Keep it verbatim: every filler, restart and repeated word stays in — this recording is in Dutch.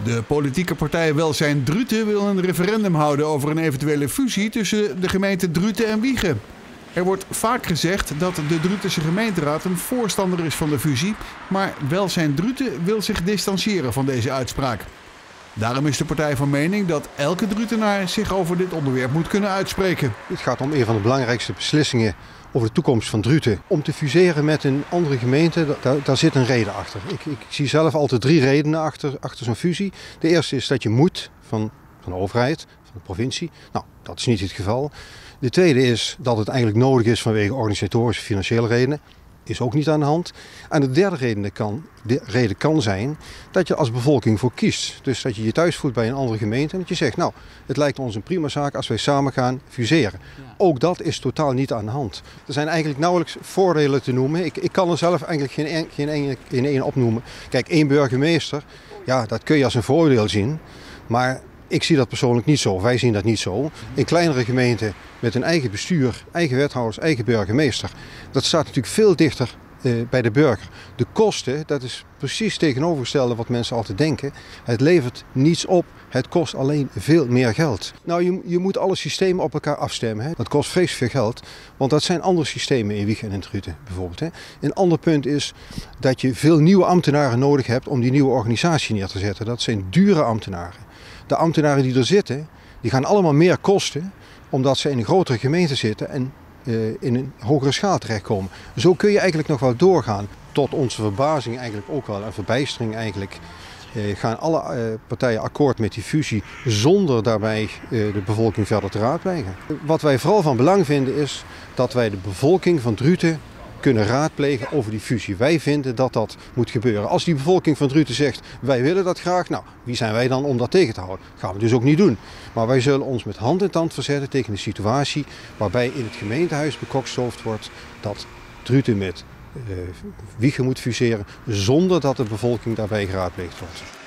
De politieke partij Welzijn Druten wil een referendum houden over een eventuele fusie tussen de gemeenten Druten en Wijchen. Er wordt vaak gezegd dat de Drutense gemeenteraad een voorstander is van de fusie, maar Welzijn Druten wil zich distancieren van deze uitspraak. Daarom is de partij van mening dat elke Drutenaar zich over dit onderwerp moet kunnen uitspreken. Het gaat om een van de belangrijkste beslissingen over de toekomst van Druten. Om te fuseren met een andere gemeente, daar, daar zit een reden achter. Ik, ik zie zelf altijd drie redenen achter, achter zo'n fusie. De eerste is dat je moet van, van de overheid, van de provincie. Nou, dat is niet het geval. De tweede is dat het eigenlijk nodig is vanwege organisatorische financiële redenen. Is ook niet aan de hand. En de derde reden kan, de reden kan zijn dat je als bevolking voor kiest. Dus dat je je thuis voelt bij een andere gemeente en dat je zegt, nou, het lijkt ons een prima zaak als wij samen gaan fuseren. Ja. Ook dat is totaal niet aan de hand. Er zijn eigenlijk nauwelijks voordelen te noemen. Ik, ik kan er zelf eigenlijk geen, geen, geen, geen één opnoemen. Kijk, één burgemeester, ja, dat kun je als een voordeel zien. Maar ik zie dat persoonlijk niet zo. Wij zien dat niet zo. In kleinere gemeenten met een eigen bestuur, eigen wethouders, eigen burgemeester. Dat staat natuurlijk veel dichter eh, bij de burger. De kosten, dat is precies tegenovergestelde wat mensen altijd denken. Het levert niets op. Het kost alleen veel meer geld. Nou, je, je moet alle systemen op elkaar afstemmen. Hè. Dat kost vreselijk veel geld. Want dat zijn andere systemen in Wijchen en in Druten bijvoorbeeld. Hè. Een ander punt is dat je veel nieuwe ambtenaren nodig hebt om die nieuwe organisatie neer te zetten. Dat zijn dure ambtenaren. De ambtenaren die er zitten, die gaan allemaal meer kosten omdat ze in een grotere gemeente zitten en uh, in een hogere schaal terechtkomen. Zo kun je eigenlijk nog wel doorgaan. Tot onze verbazing eigenlijk ook wel en verbijstering eigenlijk uh, gaan alle uh, partijen akkoord met die fusie zonder daarbij uh, de bevolking verder te raadplegen. Wat wij vooral van belang vinden is dat wij de bevolking van Druten kunnen raadplegen over die fusie. Wij vinden dat dat moet gebeuren. Als die bevolking van Druten zegt, wij willen dat graag, nou, wie zijn wij dan om dat tegen te houden? Dat gaan we dus ook niet doen. Maar wij zullen ons met hand in tand verzetten tegen een situatie waarbij in het gemeentehuis bekokstoofd wordt dat Druten met uh, Wijchen moet fuseren zonder dat de bevolking daarbij geraadpleegd wordt.